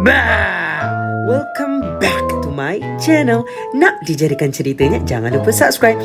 Bah! Welcome back to my channel. Nak dijadikan ceritanya, jangan lupa subscribe.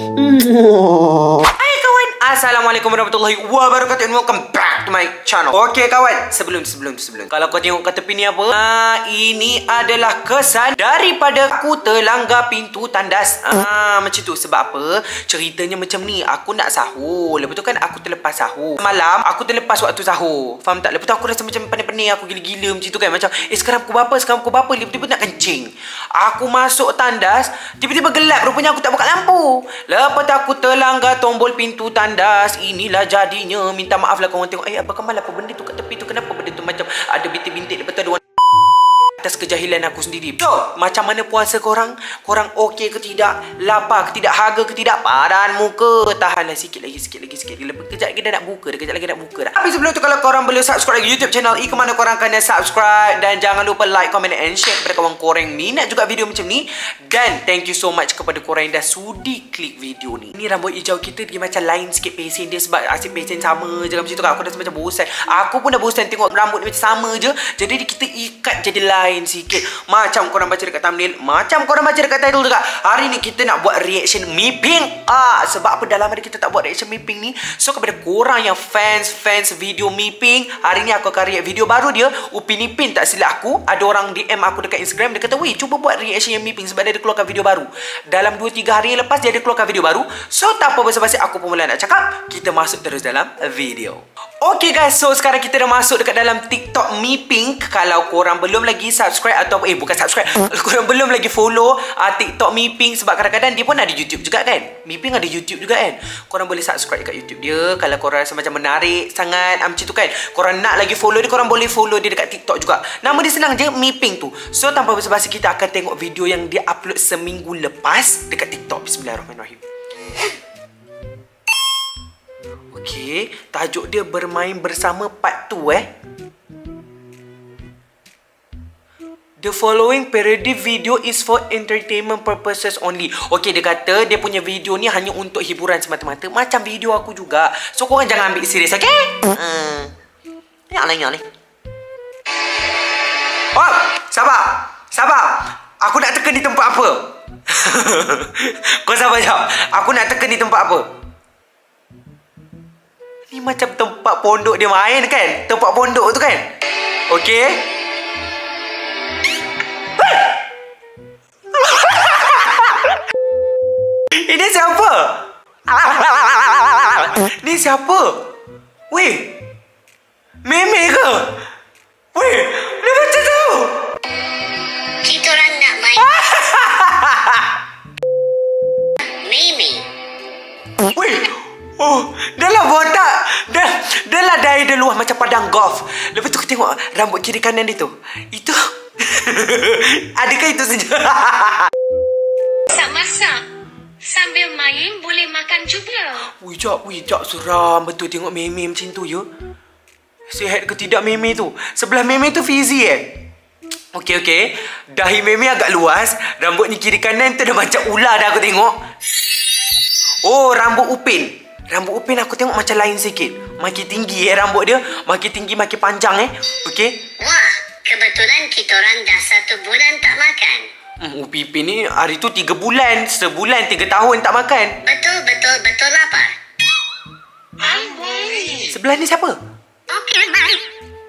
Hai kawan, Assalamualaikum warahmatullahi wabarakatuh and welcome back to my channel. Okey kawan, sebelum kalau kau tengok kat tepi ni apa? Ini adalah kesan daripada aku terlanggar pintu tandas. Macam tu. Sebab apa? Ceritanya macam ni. Aku nak sahur. Lepas tu kan aku terlepas sahur. Malam aku terlepas waktu sahur. Faham tak? Lepas tu aku rasa macam pening-pening, aku gila-gila macam tu kan. Macam sekarang pukul berapa? Tiba-tiba nak kencing. Aku masuk tandas, tiba-tiba gelap. Rupanya aku tak buka lampu. Lepas tu aku terlanggar tombol pintu tandas. Inilah jadinya. Minta maaf lah korang tengok. Apa kamal apa benda tu kat tepi tu? Kenapa benda tu macam ada bintik-bintik? Lepas tu ada atas kejahilan aku sendiri. So, macam mana puasa korang? Korang okey ke tidak? Lapar ke tidak? Harga ke tidak? Padan muka. Tahanlah sikit lagi. Lepas kejap lagi dah nak buka dah. Tapi sebelum tu, kalau korang belum subscribe lagi YouTube channel ke mana korang kena subscribe. Dan jangan lupa like, comment and share kepada kawan korang minat juga video macam ni. Dan thank you so much kepada korang yang dah sudi klik video ni. Ni rambut hijau kita dia macam lain sikit pesen dia. Sebab asyik pesen sama je macam tu kan. Aku dah macam bosan. Aku pun dah bosan tengok rambut ni macam sama je. Jadi kita ikat jadi lain sikit. Macam korang baca dekat thumbnail, macam korang baca dekat title juga. Hari ni kita nak buat reaction Miping. Sebab apa dalam hari kita tak buat reaction Miping ni? So kepada korang yang fans video Miping, hari ni aku akan react video baru dia. Upin Ipin tak silap aku. Ada orang DM aku dekat Instagram. Dia kata, weh cuba buat reaction yang Miping. Sebab dia ada keluarkan video baru. Dalam 2-3 hari yang lepas dia ada keluarkan video baru. So tak apa basa-basi, aku pun mula nak cakap. Kita masuk terus dalam video. Okay guys, so sekarang kita dah masuk dekat dalam TikTok Miping. Kalau korang belum lagi subscribe atau bukan subscribe, kalau korang belum lagi follow TikTok Miping, sebab kadang-kadang dia pun ada YouTube juga kan. Miping ada YouTube juga kan. Korang boleh subscribe kat YouTube dia. Kalau korang rasa macam menarik sangat macam tu kan, korang nak lagi follow dia, korang boleh follow dia dekat TikTok juga. Nama dia senang je, Miping tu. So tanpa basa-basi, kita akan tengok video yang dia upload seminggu lepas dekat TikTok. Bismillahirrahmanirrahim. Okay, tajuk dia bermain bersama part 2 The following parody video is for entertainment purposes only. Okay, dia kata dia punya video ni hanya untuk hiburan semata-mata. Macam video aku juga. So korang jangan ambil serius, okay? Yang ni. Oh, sabar. Aku nak tekan di tempat apa? Kau sabar jap. Aku nak tekan di tempat apa? Ni macam tempat pondok dia main kan? Tempat pondok tu kan? Okay. Ini siapa? Ni siapa? Weh, meme ke? Weh, dia macam tu. Kita orang nak main meme. Weh, oh, dah lah botak. Dah lah daya dia luah macam padang golf. Lepas tu aku tengok rambut kiri kanan dia tu. Itu adakah itu saja? Masak sambil main boleh makan juga. Wih, jap, seram betul tengok meme macam tu ya. Sihat ke tidak meme tu? Sebelah meme tu Fizi Okey. Dahi meme agak luas. Rambut ni kiri kanan tu dah macam ular dah aku tengok. Oh, rambut Upin. Rambut Upin aku tengok macam lain sikit. Makin tinggi rambut dia. Makin tinggi, makin panjang Okey. Wah, kebetulan kita orang dah 1 bulan tak makan. Upin Ipin ni hari tu 3 bulan. Sebulan 3 tahun tak makan. Betul lapar. Sebelah ni siapa? Okey, bye.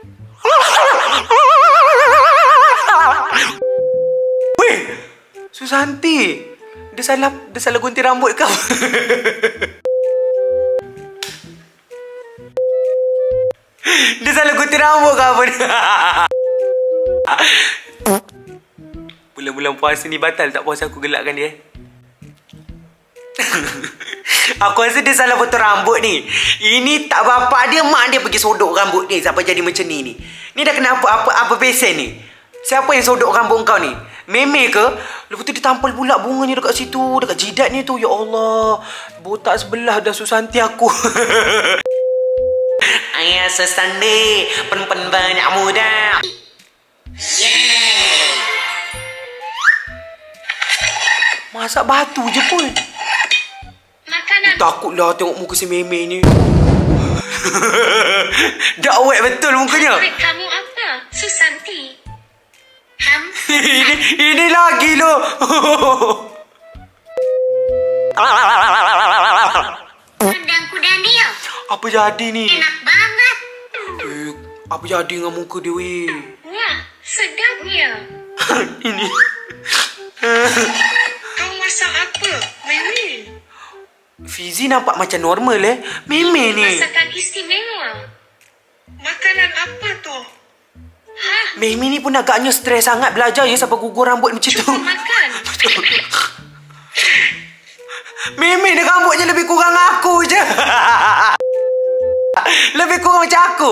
Weh, Susanti. Dia salah gunting rambut kau. Dia salah gunting rambut kau apa ni? Bulan-bulan puasa ni batal tak puasa aku gelakkan dia. Aku rasa dia salah potong rambut ni. Ini tak bapak dia, mak dia pergi sodok rambut ni sampai jadi macam ni. Ni dah kena apa pesen ni? Siapa yang sodok rambut kau ni? Meme ke? Lepas tu dia tampal pula bunganya dekat situ, dekat jidatnya tu. Ya Allah, botak sebelah dah Susanti aku. Ayah sesande, pen banyak muda. Masak batu je pun. Makanan. Takutlah tengok muka si meme ni. Dah awet betul mukanya. Favorit kamu apa, Susanti? ini lagi lo. Kudang-kudang dia. Apa jadi ni? Enak banget. Apa jadi dengan muka dia weh? Wah, sedapnya. Ini. Kau masak apa, Mimi? Fizi nampak macam normal Meme ni. Masakan istimewa. Makanan apa tu? Meme ni pun agaknya stres sangat belajar ya sampai gugur rambut macam tu. Cuba makan. Meme ni rambutnya lebih kurang aku je. Lebih kurang macam aku.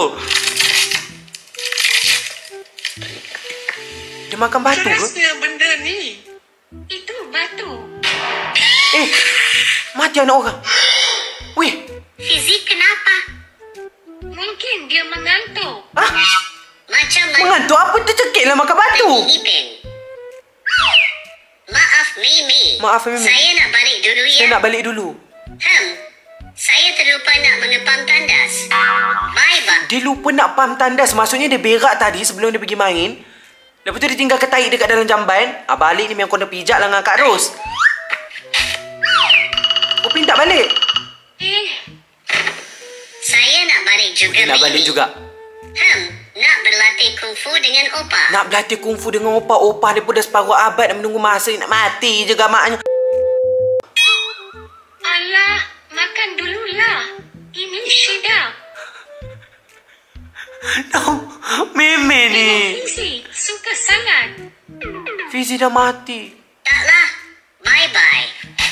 Dia makan batu ke? Kerasnya benda ni. Itu batu. Mati anak orang. Weh. Fizi kenapa? Mungkin dia mengantuk. Macam Mengantuk apa tercekik lah makan batu? Ipin. Maaf Mimi. Maaf Mimi. Saya nak balik dulu ya. Saya nak balik dulu. Saya terlupa nak mengepam tandas. Bye-bye. Dia lupa nak pam tandas. Maksudnya dia berak tadi sebelum dia pergi main. Lepas tu dia tinggal ketaik dekat dalam jamban. Balik ni memang kena pijak lah dengan Kak Ros. Upin tak balik? Saya nak balik juga Nak balik Mimi. juga. Nak berlatih kungfu dengan Opa. Nak berlatih kungfu dengan Opa dia pun dah separuh abad nak menunggu masa nak mati je gamaknya. Alah, makan dululah. Ini sedap. No, Meme ni. Fizi suka sangat. Fizi dah mati. Taklah. Bye-bye.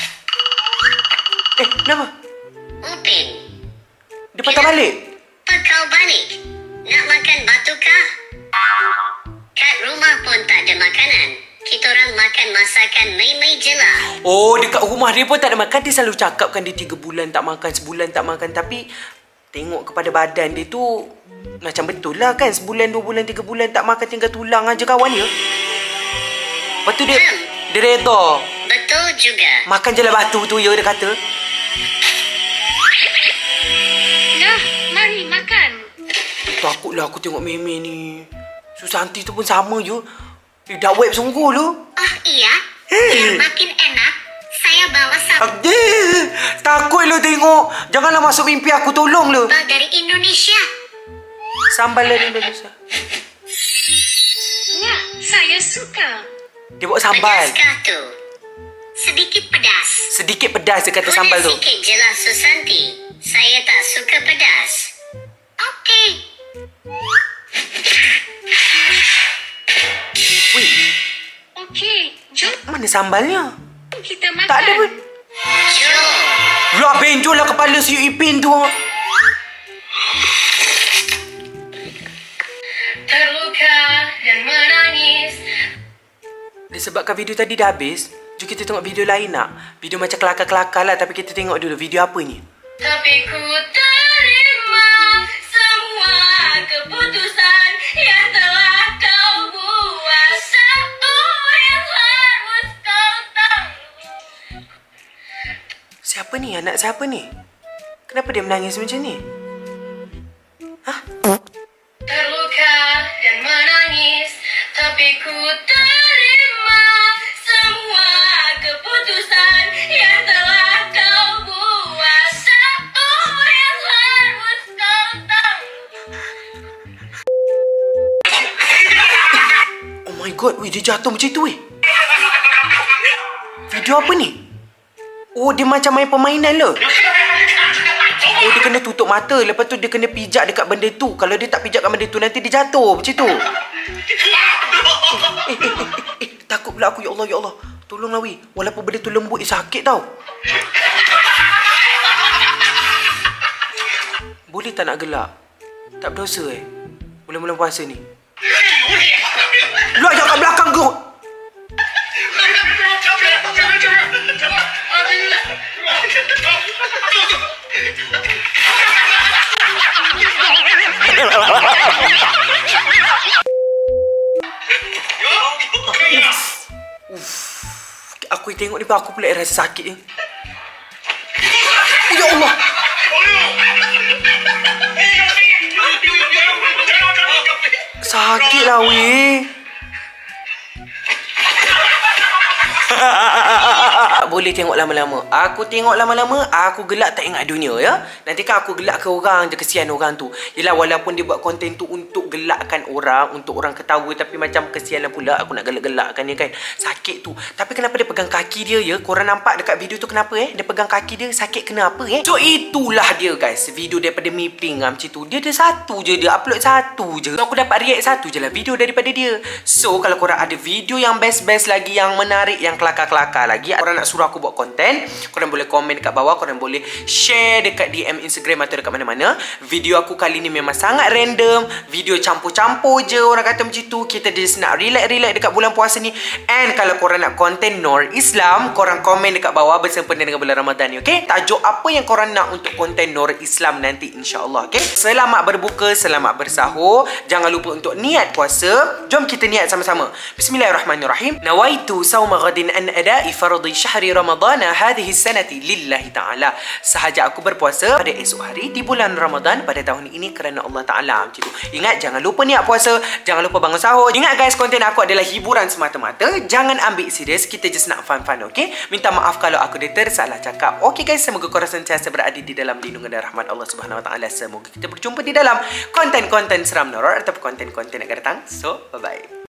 Kenapa? Upin. Dia patah balik? Kau balik. Nak makan batu kah? Kat rumah pun tak ada makanan. Kita orang makan masakan Mei je lah. Oh, dekat rumah dia pun tak ada makan. Dia selalu cakapkan dia 3 bulan tak makan, sebulan tak makan. Tapi tengok kepada badan dia tu macam betul lah kan. Sebulan, 2 bulan, 3 bulan tak makan, tinggal tulang aja kawan dia. Lepas tu dia reda. Betul juga. Makan je lah batu tu ya dia kata. Nah, mari makan. Takutlah aku tengok Meme ni. Susanti tu pun sama je. Dah web sungguh lu. Iya. Biar makin enak, saya bawa sambal Takut lu tengok. Janganlah masuk mimpi aku, tolong lu. dari Indonesia. Sambal dari Indonesia. Wah, saya suka. Dia buat sambal. Pedas kah tu? Sedikit pedas. Sedikit pedas dia kata sambal tu. Sikit je lah Susanti. Saya tak suka pedas. Okey. Wih, Okey, jom mana sambalnya? kita makan. Tak ada pun. Jom. Lah benjol lah kepala si Ipin tu. Terluka dan menangis. Disebabkan video tadi dah habis, jom kita tengok video lain nak. Video macam kelakar-kelakar lah, tapi kita tengok dulu video apa ni. Tapi ku terima semua keputusan yang telah kau buat. Satu yang harus kau tahu. Siapa ni? Anak siapa ni? Kenapa dia menangis macam ni? Terluka dan menangis, tapi ku terima semua keputusan yang telah kau buat. Satu yang harus kau tahu. Oh my god, weh, dia jatuh macam tu weh. Video apa ni? Oh, dia macam main permainan lah. Oh, dia kena tutup mata. Lepas tu dia kena pijak dekat benda tu. Kalau dia tak pijak kat benda tu, nanti dia jatuh. Macam tu. Takut pula aku. Ya Allah, ya Allah. Tolonglah weh. Walaupun benda tu lembut, sakit tau. Boleh tak nak gelak? Tak berdosa bulan-bulan puasa ni. Lu ajak kat belakang kau. Aku tengok ni aku pula rasa sakit ni. Ya Allah. Sakit lah weh. boleh tengok lama-lama. Aku tengok lama-lama, aku gelak tak ingat dunia ya. Nanti kan aku gelak ke orang je, kesian orang tu. Yelah, walaupun dia buat konten tu untuk gelakkan orang, untuk orang ketawa, tapi macam kesian lah pula aku nak gelak-gelakkan dia kan. Sakit tu. Tapi kenapa dia pegang kaki dia ya? Korang nampak dekat video tu kenapa Dia pegang kaki dia, sakit kenapa So itulah dia guys, video daripada Miping macam tu. Dia ada satu je, dia upload satu je. So aku dapat react satu je lah video daripada dia. So kalau korang ada video yang best-best lagi, yang menarik, yang kelakar-kelakar lagi, korang nak suruh aku buat konten, korang boleh komen dekat bawah, korang boleh share dekat DM Instagram atau dekat mana-mana. Video aku kali ni memang sangat random, video campur-campur je, orang kata macam tu. Kita just nak relax-relax dekat bulan puasa ni. And kalau korang nak konten Nur Islam, korang komen dekat bawah bersempena dengan bulan Ramadan ni, okay? Tajuk apa yang korang nak untuk konten Nur Islam nanti, insyaAllah, okay? Selamat berbuka, selamat bersahur. Jangan lupa untuk niat puasa. Jom kita niat sama-sama. Bismillahirrahmanirrahim. Nawaitu sawma ghadin an adai fardhi syahri ramadana hadhihi sanati lillahi ta'ala. Sahaja aku berpuasa pada esok hari di bulan Ramadan pada tahun ini kerana Allah Ta'ala. Macam tu. Ingat, jangan lupa niat puasa. Jangan lupa bangun sahur. Ingat guys, konten aku adalah hiburan semata-mata. Jangan ambil serius. Kita just nak fun-fun, okay? Minta maaf kalau aku ada tersalah cakap. Okay guys, semoga korang sentiasa berada di dalam lindungan dan rahmat Allah Subhanahu Wa Ta'ala. Semoga kita berjumpa di dalam konten-konten seram Nur atau konten-konten yang akan datang. So, bye-bye.